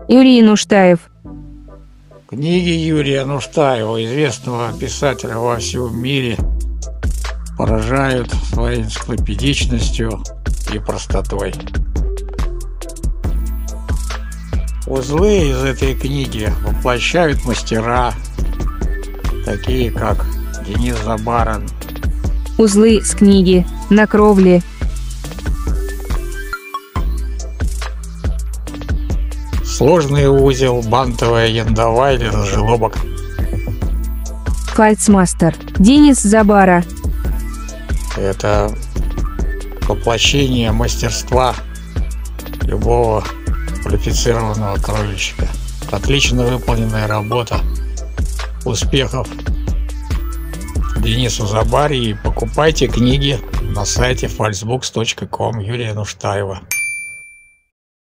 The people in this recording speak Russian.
Юрий Нуштаев. Книги Юрия Нуштаева, известного писателя во всем мире, поражают своей энциклопедичностью и простотой. Узлы из этой книги воплощают мастера, такие как Денис Забарин. Узлы с книги «На кровле». Сложный узел, бантовая яндова или желобок. Фальцмастер Денис Забара. Это воплощение мастерства любого квалифицированного кровельщика. Отлично выполненная работа. Успехов Денису Забаре, и покупайте книги на сайте falzbooks.com Юрия Нуштаева.